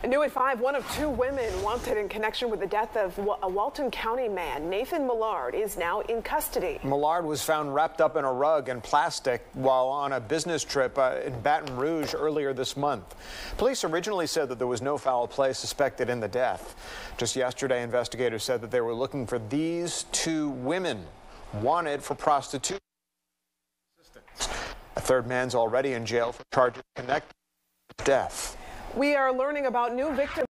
New at 5, one of two women wanted in connection with the death of a Walton County man, Nathan Millard, is now in custody. Millard was found wrapped up in a rug and plastic while on a business trip in Baton Rouge earlier this month. Police originally said that there was no foul play suspected in the death. Just yesterday, investigators said that they were looking for these two women wanted for prostitution. A third man's already in jail for charges connected to death. We are learning about new victims.